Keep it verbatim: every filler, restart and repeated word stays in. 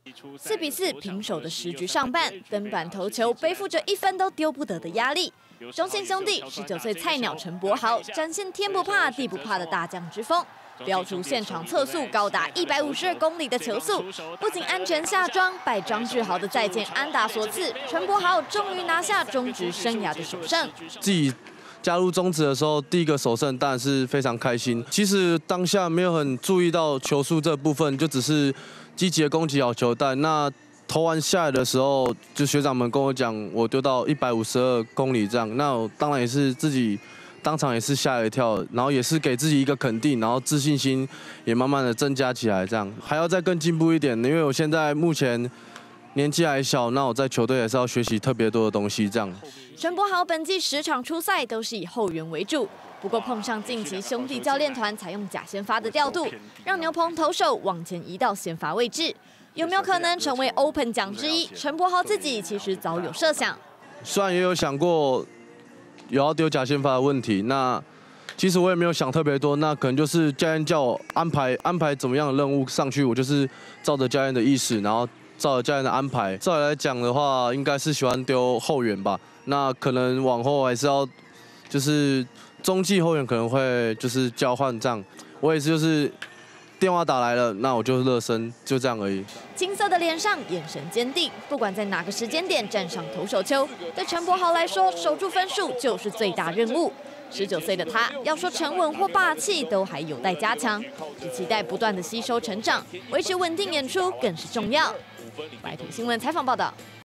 四比四平手的十局上半，登板投球背负着一分都丢不得的压力。中信兄弟十九岁菜鸟陈柏豪展现天不怕地不怕的大将之风，飙出现场测速高达一百五十二公里的球速，不仅安全下庄，拜张志豪的再见安打所赐，陈柏豪终于拿下中职生涯的首胜。 自己加入中职的时候，第一个首胜当然是非常开心。其实当下没有很注意到球速这部分，就只是积极的攻击好球带。那投完下来的时候，就学长们跟我讲，我丢到一百五十二公里这样。那我当然也是自己当场也是吓一跳，然后也是给自己一个肯定，然后自信心也慢慢的增加起来。这样还要再更进步一点，因为我现在目前年纪还小，那我在球队也是要学习特别多的东西。这样， 陈柏豪本季十场出赛都是以后援为主，不过碰上近期兄弟教练团采用假先发的调度，让牛棚投手往前移到先发位置。有没有可能成为 Open 奖之一？陈柏豪自己其实早有设想， 虽然也有想过有要丢假先发的问题，那其实我也没有想特别多，那可能就是教练叫我安排安排怎么样的任务上去，我就是照着教练的意思，然后照着教练的安排。照理来讲的话，应该是喜欢丢后援吧，那可能往后还是要就是中继后援可能会就是交换这样，我也是就是。电话打来了，那我就热身，就这样而已。 青涩的脸上，眼神坚定，不管在哪个时间点站上投手丘，对陈柏豪来说，守住分数就是最大任务。十九岁的他，要说沉稳或霸气，都还有待加强，只期待不断的吸收成长，维持稳定演出更是重要。白土新闻采访报道。